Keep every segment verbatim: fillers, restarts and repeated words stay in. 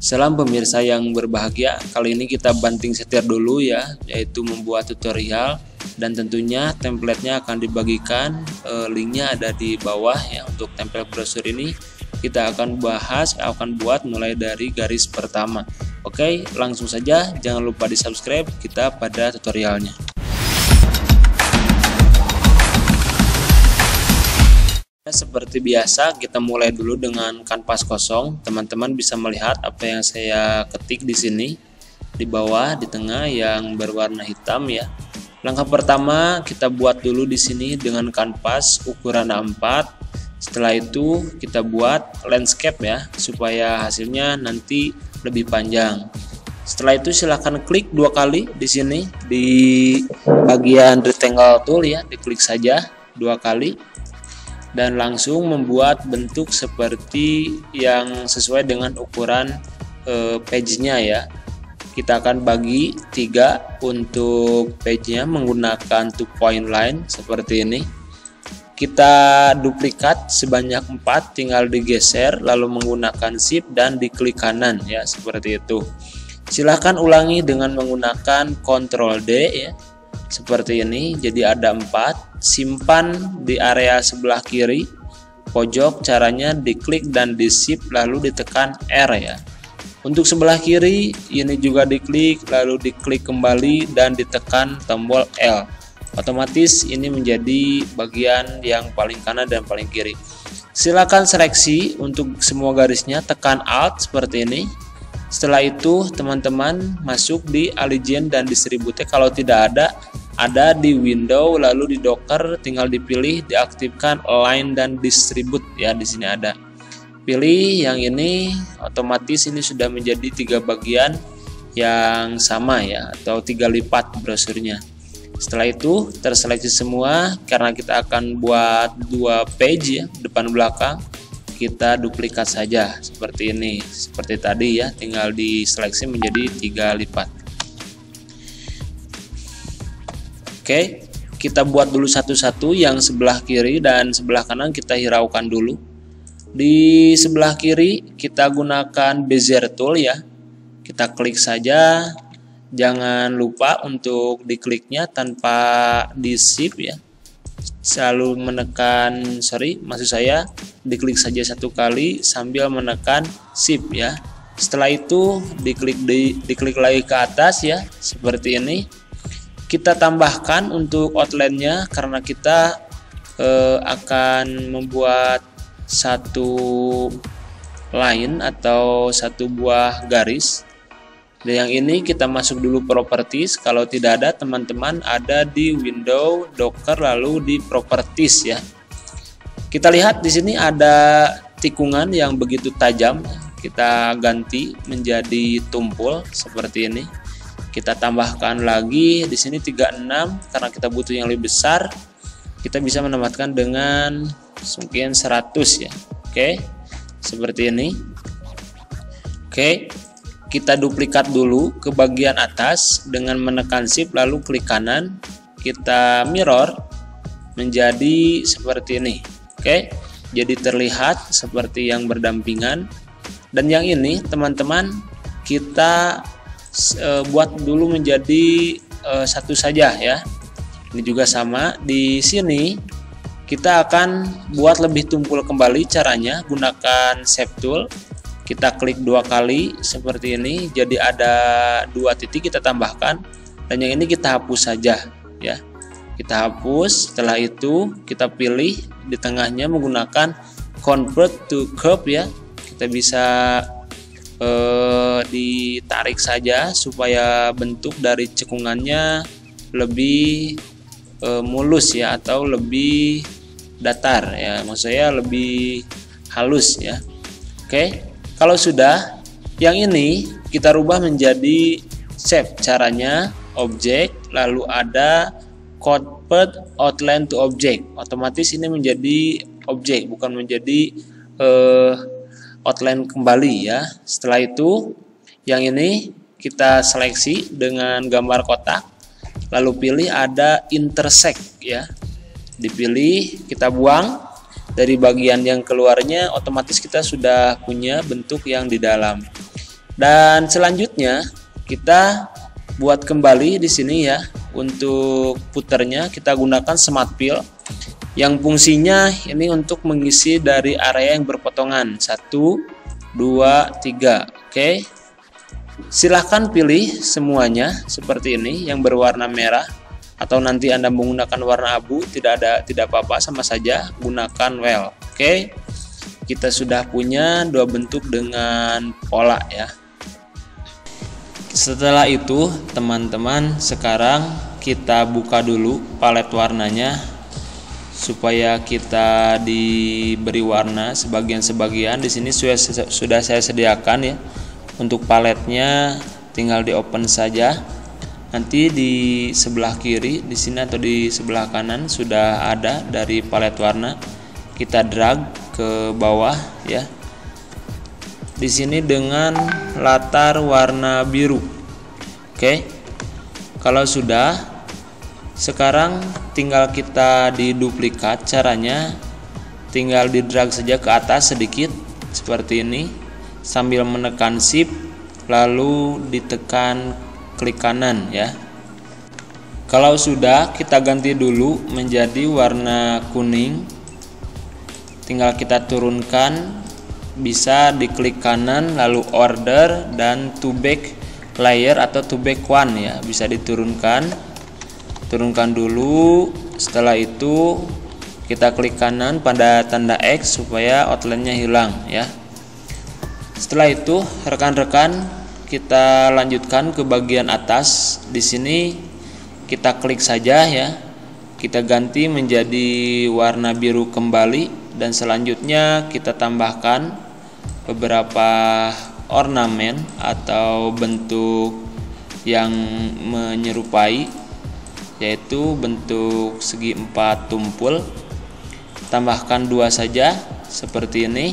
Salam pemirsa yang berbahagia. Kali ini kita banting setir dulu ya, yaitu membuat tutorial, dan tentunya templatenya akan dibagikan. E, linknya ada di bawah ya. Untuk template brosur ini kita akan bahas, akan buat mulai dari garis pertama. Oke, langsung saja, jangan lupa di subscribe. Kita pada tutorialnya. Seperti biasa, kita mulai dulu dengan kanvas kosong. Teman-teman bisa melihat apa yang saya ketik di sini, di bawah, di tengah yang berwarna hitam ya. Langkah pertama kita buat dulu di sini dengan kanvas ukuran A empat. Setelah itu kita buat landscape ya, supaya hasilnya nanti lebih panjang. Setelah itu silahkan klik dua kali di sini di bagian rectangle tool ya, diklik saja dua kali. Dan langsung membuat bentuk seperti yang sesuai dengan ukuran e, page-nya ya. Kita akan bagi tiga untuk page-nya menggunakan two point line seperti ini. Kita duplikat sebanyak empat, tinggal digeser lalu menggunakan shift dan diklik kanan ya, seperti itu. Silahkan ulangi dengan menggunakan control D ya, seperti ini. Jadi ada empat, simpan di area sebelah kiri pojok. Caranya diklik dan di shift lalu ditekan R ya. Untuk sebelah kiri ini juga diklik lalu diklik kembali dan ditekan tombol L. Otomatis ini menjadi bagian yang paling kanan dan paling kiri. Silakan seleksi untuk semua garisnya, tekan Alt seperti ini. Setelah itu teman-teman masuk di Align dan Distribute. Kalau tidak ada, ada di Window lalu di Docker, tinggal dipilih diaktifkan Align dan Distribute ya. Di sini ada, pilih yang ini, otomatis ini sudah menjadi tiga bagian yang sama ya, atau tiga lipat brosurnya. Setelah itu terseleksi semua, karena kita akan buat dua page ya, depan belakang. Kita duplikat saja seperti ini, seperti tadi ya, tinggal diseleksi menjadi tiga lipat. Oke, kita buat dulu satu-satu. Yang sebelah kiri dan sebelah kanan kita hiraukan dulu. Di sebelah kiri kita gunakan Bezier tool ya, kita klik saja. Jangan lupa untuk dikliknya tanpa di shift ya, selalu menekan, sorry maksud saya diklik saja satu kali sambil menekan shift ya. Setelah itu diklik di, diklik lagi ke atas ya, seperti ini. Kita tambahkan untuk outline-nya, karena kita eh, akan membuat satu line atau satu buah garis. Dan yang ini kita masuk dulu properties. Kalau tidak ada, teman-teman ada di Window, Docker lalu di properties ya. Kita lihat di sini ada tikungan yang begitu tajam. Kita ganti menjadi tumpul seperti ini. Kita tambahkan lagi di sini tiga puluh enam karena kita butuh yang lebih besar. Kita bisa menambahkan dengan mungkin seratus ya. Oke. Seperti ini. Oke. Kita duplikat dulu ke bagian atas dengan menekan shift lalu klik kanan. Kita mirror menjadi seperti ini. Oke, jadi terlihat seperti yang berdampingan. Dan yang ini teman-teman kita e, buat dulu menjadi e, satu saja ya. Ini juga sama. Di sini kita akan buat lebih tumpul kembali. Caranya gunakan Shape Tool. Kita klik dua kali seperti ini, jadi ada dua titik kita tambahkan, dan yang ini kita hapus saja ya. Kita hapus. Setelah itu kita pilih di tengahnya menggunakan Convert to Curve ya. Kita bisa eh, ditarik saja supaya bentuk dari cekungannya lebih eh, mulus ya, atau lebih datar ya, maksud saya lebih halus ya. Oke. Kalau sudah, yang ini kita rubah menjadi shape. Caranya object lalu ada convert outline to object. Otomatis ini menjadi objek, bukan menjadi uh, outline kembali ya. Setelah itu yang ini kita seleksi dengan gambar kotak, lalu pilih ada intersect ya. Dipilih, kita buang. Dari bagian yang keluarnya, otomatis kita sudah punya bentuk yang di dalam. Dan selanjutnya kita buat kembali di sini ya. Untuk puternya kita gunakan smart fill yang fungsinya ini untuk mengisi dari area yang berpotongan satu, dua, tiga. Oke. Silahkan pilih semuanya seperti ini yang berwarna merah, atau nanti Anda menggunakan warna abu tidak ada tidak apa-apa, sama saja gunakan well. Oke. Kita sudah punya dua bentuk dengan pola ya. Setelah itu teman-teman, sekarang kita buka dulu palet warnanya supaya kita diberi warna sebagian-sebagian. Di sini sudah, sudah saya sediakan ya. Untuk paletnya tinggal di open saja. Nanti di sebelah kiri di sini atau di sebelah kanan sudah ada dari palet warna. Kita drag ke bawah ya. Di sini dengan latar warna biru. Oke. Kalau sudah, sekarang tinggal kita diduplikat. Caranya tinggal di drag saja ke atas sedikit seperti ini sambil menekan shift lalu ditekan klik kanan ya. Kalau sudah, kita ganti dulu menjadi warna kuning. Tinggal kita turunkan, bisa diklik kanan lalu order dan to back layer atau to back one ya, bisa diturunkan. Turunkan dulu. Setelah itu kita klik kanan pada tanda X supaya outline-nya hilang ya. Setelah itu rekan-rekan kita lanjutkan ke bagian atas. Di sini kita klik saja ya. Kita ganti menjadi warna biru kembali dan selanjutnya kita tambahkan beberapa ornamen atau bentuk yang menyerupai, yaitu bentuk segi empat tumpul. Tambahkan dua saja seperti ini.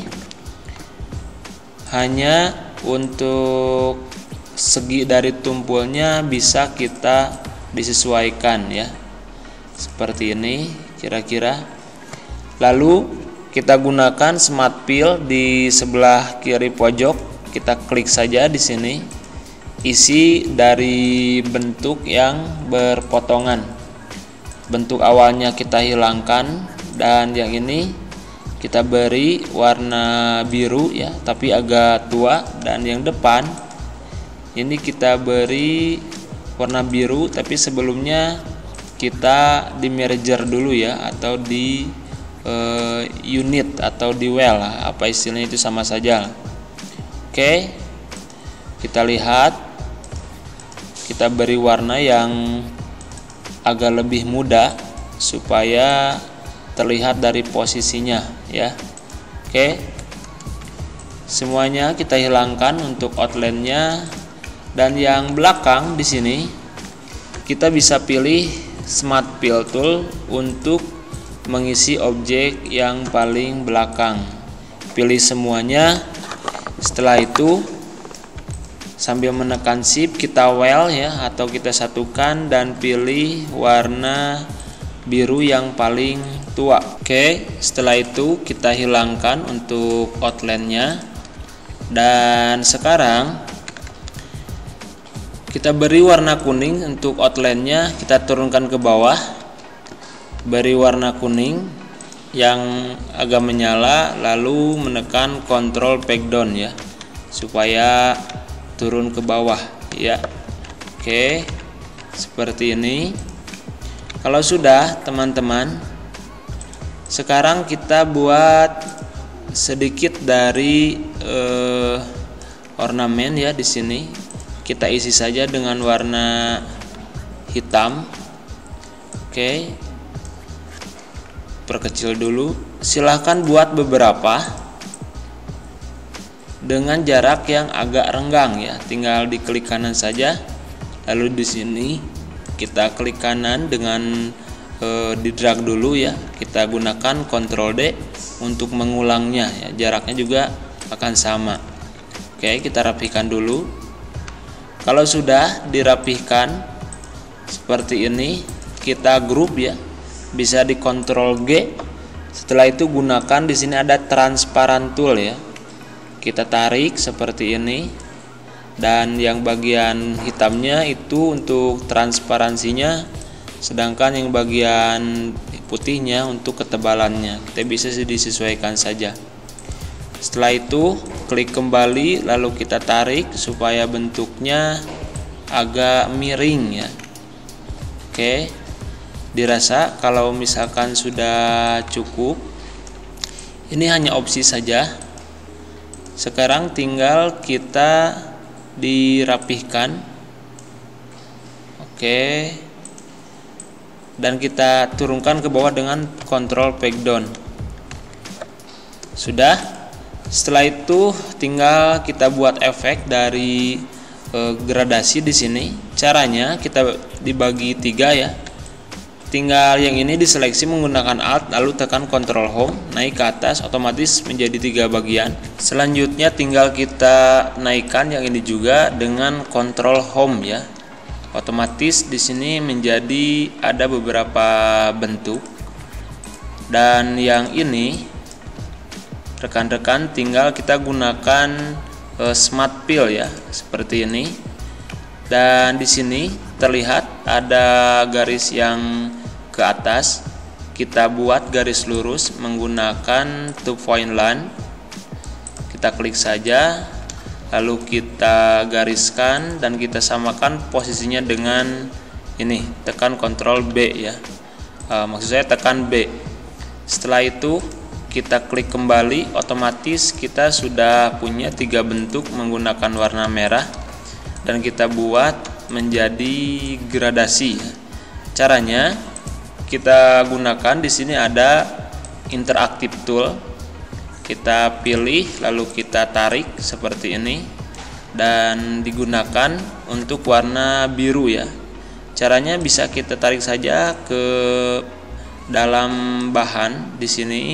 Hanya untuk segi dari tumpulnya bisa kita disesuaikan ya, seperti ini kira-kira. Lalu kita gunakan smart fill di sebelah kiri pojok. Kita klik saja di sini. Isi dari bentuk yang berpotongan. Bentuk awalnya kita hilangkan dan yang ini kita beri warna biru ya, tapi agak tua, dan yang depan ini kita beri warna biru tapi sebelumnya kita di merger dulu ya, atau di Uh, unit atau di well, apa istilahnya itu sama saja. Oke, kita lihat, kita beri warna yang agak lebih muda supaya terlihat dari posisinya ya. Oke, semuanya kita hilangkan untuk outline-nya, dan yang belakang di sini kita bisa pilih smart fill tool untuk mengisi objek yang paling belakang. Pilih semuanya. Setelah itu sambil menekan shift kita well ya, atau kita satukan dan pilih warna biru yang paling tua. Oke, setelah itu kita hilangkan untuk outline-nya, dan sekarang kita beri warna kuning untuk outline-nya. Kita turunkan ke bawah, beri warna kuning yang agak menyala, lalu menekan Ctrl Backdown ya, supaya turun ke bawah ya. Oke, seperti ini. Kalau sudah teman-teman, sekarang kita buat sedikit dari eh, ornamen ya. Di sini kita isi saja dengan warna hitam. Oke, perkecil dulu. Silahkan buat beberapa dengan jarak yang agak renggang ya. Tinggal diklik kanan saja. Lalu di sini kita klik kanan dengan e, di drag dulu ya. Kita gunakan Ctrl D untuk mengulangnya ya. Jaraknya juga akan sama. Oke, kita rapihkan dulu. Kalau sudah dirapihkan seperti ini, kita grup ya. Bisa di Ctrl G. Setelah itu gunakan di sini ada transparan tool ya. Kita tarik seperti ini. dan yang bagian hitamnya itu untuk transparansinya, sedangkan yang bagian putihnya untuk ketebalannya. Kita bisa disesuaikan saja. Setelah itu klik kembali, lalu kita tarik supaya bentuknya agak miring ya. Oke, dirasa kalau misalkan sudah cukup, ini hanya opsi saja. Sekarang tinggal kita dirapihkan. Oke, dan kita turunkan ke bawah dengan Ctrl Peg Down. Sudah. Setelah itu tinggal kita buat efek dari e, gradasi di sini. Caranya kita dibagi tiga ya. Tinggal yang ini diseleksi menggunakan Alt, lalu tekan Ctrl Home, naik ke atas, otomatis menjadi tiga bagian. Selanjutnya tinggal kita naikkan yang ini juga dengan Ctrl Home ya. Otomatis di sini menjadi ada beberapa bentuk. Dan yang ini rekan-rekan tinggal kita gunakan uh, Smart Fill ya, seperti ini. Dan di sini terlihat ada garis yang ke atas, kita buat garis lurus menggunakan two point line. Kita klik saja, lalu kita gariskan dan kita samakan posisinya dengan ini, tekan Ctrl B ya, e, maksud saya tekan B. Setelah itu kita klik kembali, otomatis kita sudah punya tiga bentuk menggunakan warna merah dan kita buat menjadi gradasi. Caranya kita gunakan di sini ada Interactive Tool. Kita pilih lalu kita tarik seperti ini dan digunakan untuk warna biru ya. Caranya bisa kita tarik saja ke dalam bahan di sini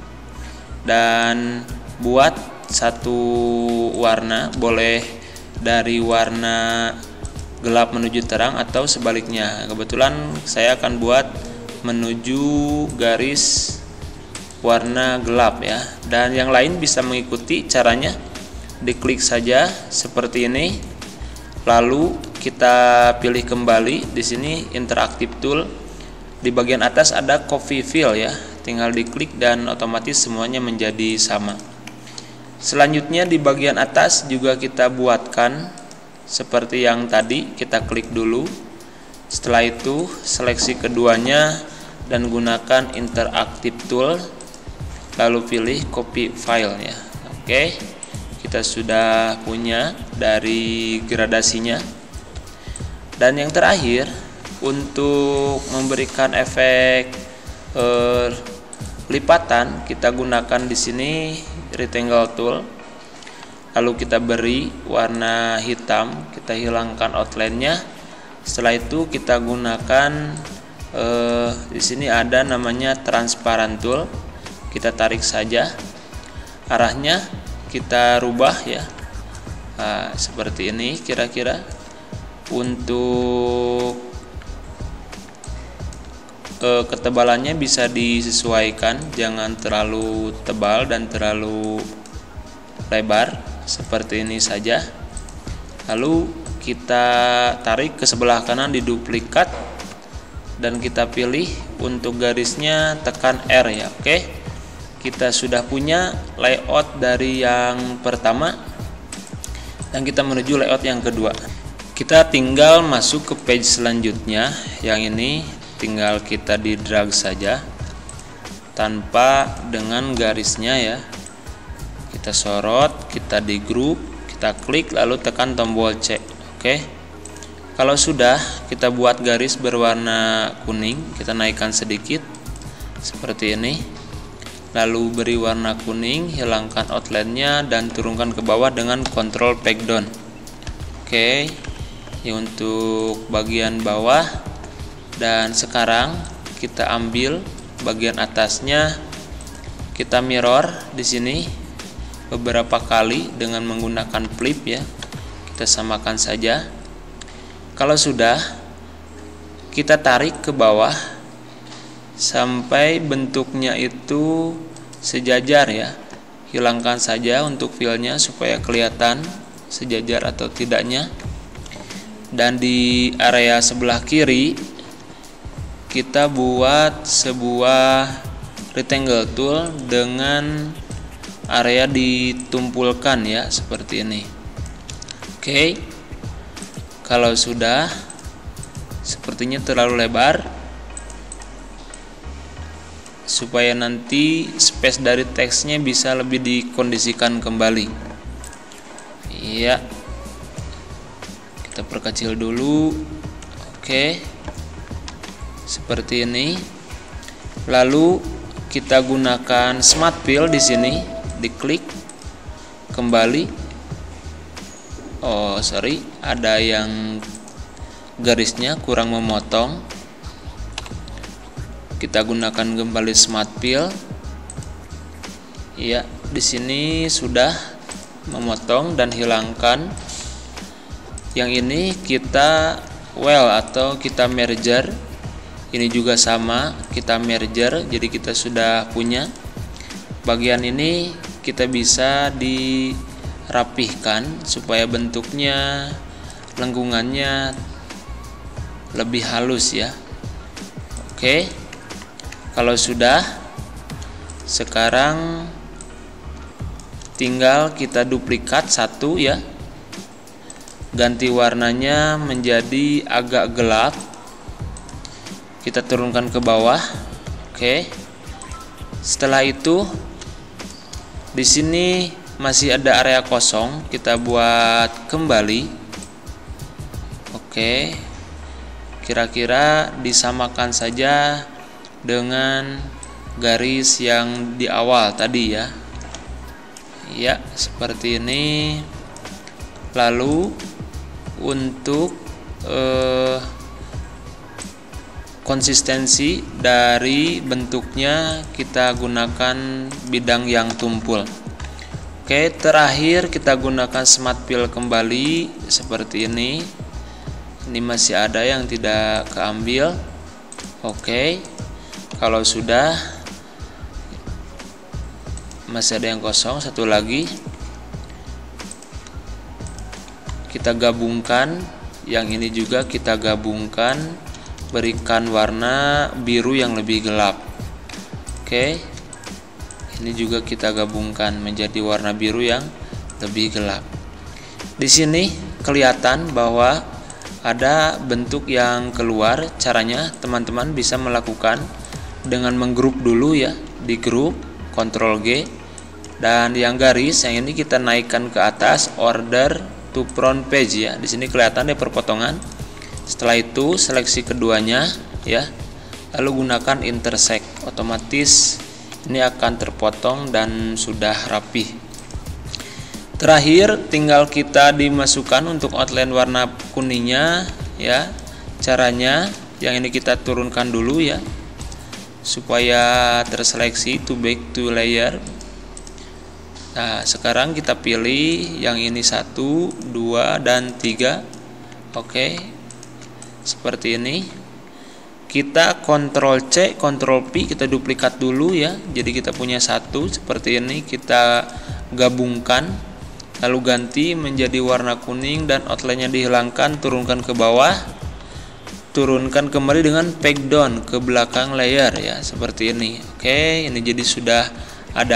dan buat satu warna, boleh dari warna gelap menuju terang atau sebaliknya. Kebetulan saya akan buat menuju garis warna gelap ya, dan yang lain bisa mengikuti caranya. Diklik saja seperti ini, lalu kita pilih kembali di sini Interactive Tool. Di bagian atas ada Copy Fill ya, tinggal diklik dan otomatis semuanya menjadi sama. Selanjutnya di bagian atas juga kita buatkan seperti yang tadi, kita klik dulu. Setelah itu seleksi keduanya dan gunakan Interactive Tool, lalu pilih Copy File ya. Oke, kita sudah punya dari gradasinya. Dan yang terakhir, untuk memberikan efek eh, lipatan, kita gunakan di sini Rectangle Tool. Lalu kita beri warna hitam, kita hilangkan outline-nya. Setelah itu kita gunakan eh, di sini ada namanya Transparent Tool. Kita tarik saja, arahnya kita rubah ya, nah, seperti ini kira-kira. Untuk eh, ketebalannya bisa disesuaikan, jangan terlalu tebal dan terlalu lebar, seperti ini saja. Lalu kita tarik ke sebelah kanan, diduplikat dan kita pilih untuk garisnya, tekan R ya. Oke, kita sudah punya layout dari yang pertama dan kita menuju layout yang kedua. Kita tinggal masuk ke page selanjutnya. Yang ini tinggal kita di drag saja tanpa dengan garisnya ya. Kita sorot, kita di group, kita klik lalu tekan tombol C. Oke, kalau sudah, kita buat garis berwarna kuning, kita naikkan sedikit seperti ini, lalu beri warna kuning, hilangkan outline-nya dan turunkan ke bawah dengan Ctrl Peg Down. Oke, ini untuk bagian bawah. Dan sekarang kita ambil bagian atasnya, kita mirror di sini beberapa kali dengan menggunakan flip ya. Kita samakan saja. Kalau sudah, kita tarik ke bawah sampai bentuknya itu sejajar ya. Hilangkan saja untuk fillnya supaya kelihatan sejajar atau tidaknya. Dan di area sebelah kiri kita buat sebuah rectangle tool dengan area ditumpulkan ya, seperti ini. Oke, kalau sudah, sepertinya terlalu lebar, supaya nanti space dari teksnya bisa lebih dikondisikan kembali. Iya, kita perkecil dulu. Oke, seperti ini. Lalu kita gunakan smart fill di sini, diklik kembali. Oh sorry, ada yang garisnya kurang memotong. Kita gunakan kembali smart fill. Ya, di sini sudah memotong dan hilangkan. Yang ini kita well atau kita merger. Ini juga sama, kita merger. Jadi kita sudah punya bagian ini, kita bisa dirapihkan supaya bentuknya, lengkungannya lebih halus ya. Oke, kalau sudah, sekarang tinggal kita duplikat satu ya, ganti warnanya menjadi agak gelap, kita turunkan ke bawah. Oke, setelah itu di sini masih ada area kosong, kita buat kembali. Oke, kira-kira disamakan saja dengan garis yang di awal tadi ya. Ya, seperti ini. Lalu untuk eh, konsistensi dari bentuknya kita gunakan bidang yang tumpul. Oke, terakhir kita gunakan smart fill kembali seperti ini. Ini masih ada yang tidak keambil. Oke, kalau sudah, masih ada yang kosong, satu lagi kita gabungkan. Yang ini juga kita gabungkan, berikan warna biru yang lebih gelap. Oke, ini juga kita gabungkan menjadi warna biru yang lebih gelap. Di sini kelihatan bahwa ada bentuk yang keluar. Caranya teman-teman bisa melakukan dengan menggrup dulu ya, di grup Ctrl G, dan yang garis yang ini kita naikkan ke atas, order to front page ya. Di sini kelihatan ada perpotongan. Setelah itu seleksi keduanya ya, lalu gunakan intersect, otomatis ini akan terpotong dan sudah rapi. Terakhir tinggal kita dimasukkan untuk outline warna kuningnya ya. Caranya yang ini kita turunkan dulu ya, supaya terseleksi to back to layer. Nah, sekarang kita pilih yang ini satu, dua, dan tiga. Oke, seperti ini. Kita Ctrl C, Ctrl P, kita duplikat dulu ya. Jadi kita punya satu seperti ini, kita gabungkan, lalu ganti menjadi warna kuning dan outline-nya dihilangkan, turunkan ke bawah, turunkan kembali dengan peg down ke belakang layer ya, seperti ini. Oke, ini jadi sudah ada.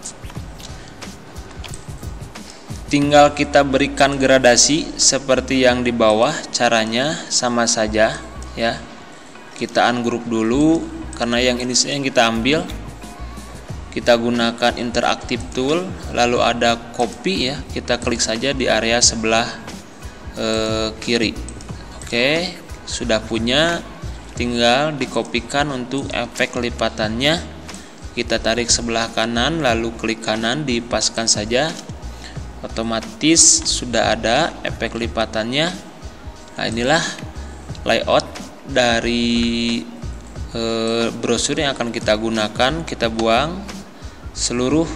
Tinggal kita berikan gradasi seperti yang di bawah. Caranya sama saja ya. Kita ungroup dulu karena yang ini yang kita ambil. Kita gunakan interactive tool, lalu ada copy ya. Kita klik saja di area sebelah eh, kiri. Oke, sudah punya, tinggal dikopikan untuk efek lipatannya. Kita tarik sebelah kanan, lalu klik kanan, dipaskan saja. Otomatis sudah ada efek lipatannya. Nah, inilah layout dari e, brosur yang akan kita gunakan. Kita buang seluruh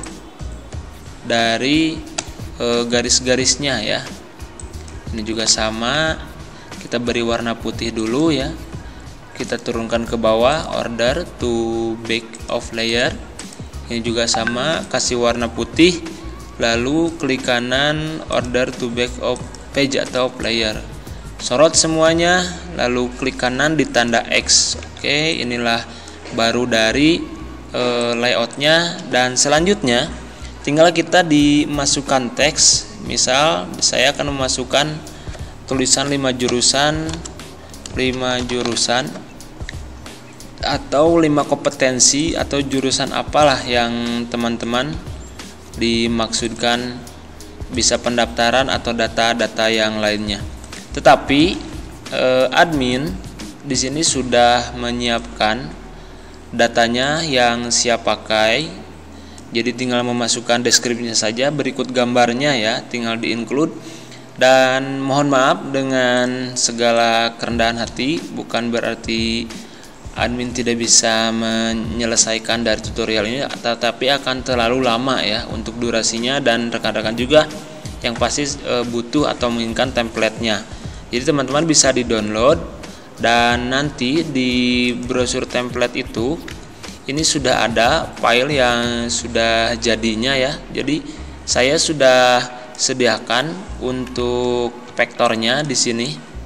dari e, garis-garisnya ya. Ini juga sama, kita beri warna putih dulu ya. Kita turunkan ke bawah, order to back of layer. Ini juga sama, kasih warna putih. lalu klik kanan order to back of page atau player. Sorot semuanya, lalu klik kanan di tanda X. Oke, inilah baru dari e, layoutnya. Dan selanjutnya tinggal kita dimasukkan teks. Misal saya akan memasukkan tulisan lima jurusan lima jurusan atau lima kompetensi atau jurusan apalah yang teman-teman dimaksudkan, bisa pendaftaran atau data-data yang lainnya. Tetapi eh, admin di sini sudah menyiapkan datanya yang siap pakai. Jadi tinggal memasukkan deskripsinya saja, berikut gambarnya ya, tinggal di-include. Dan mohon maaf dengan segala kerendahan hati, bukan berarti admin tidak bisa menyelesaikan dari tutorial ini, tetapi akan terlalu lama ya untuk durasinya, dan rekan-rekan juga yang pasti e, butuh atau menginginkan template-nya. Jadi teman-teman bisa di-download, dan nanti di brosur template itu ini sudah ada file yang sudah jadinya ya. Jadi saya sudah sediakan untuk vektornya di sini.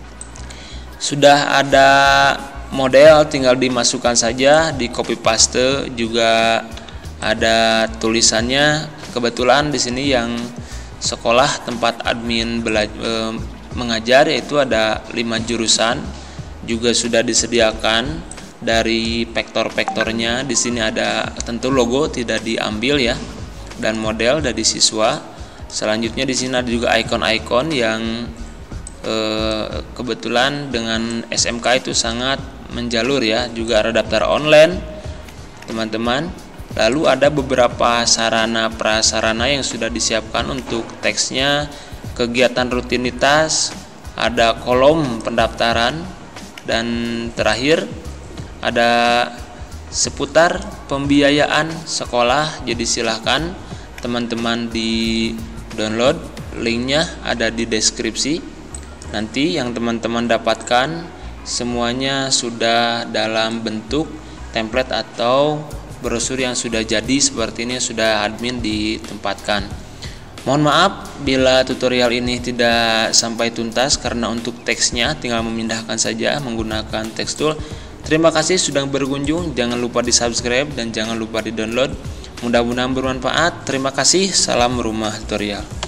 Sudah ada model, tinggal dimasukkan saja, di copy paste, juga ada tulisannya. Kebetulan di sini yang sekolah tempat admin belajar, e, mengajar, yaitu ada lima jurusan, juga sudah disediakan dari vektor-vektornya. Di sini ada tentu logo tidak diambil ya, dan model dari siswa. Selanjutnya di sini ada juga ikon-ikon yang eh, kebetulan dengan S M K itu sangat menjalur ya. Juga ada daftar online teman-teman. Lalu ada beberapa sarana prasarana yang sudah disiapkan untuk teksnya, kegiatan rutinitas, ada kolom pendaftaran, dan terakhir ada seputar pembiayaan sekolah. Jadi silahkan teman-teman di download, linknya ada di deskripsi. Nanti yang teman-teman dapatkan semuanya sudah dalam bentuk template atau brosur yang sudah jadi seperti ini, sudah admin ditempatkan. Mohon maaf bila tutorial ini tidak sampai tuntas, karena untuk teksnya tinggal memindahkan saja menggunakan text tool. Terima kasih sudah berkunjung, jangan lupa di subscribe dan jangan lupa di download. Mudah-mudahan bermanfaat. Terima kasih. Salam rumah tutorial.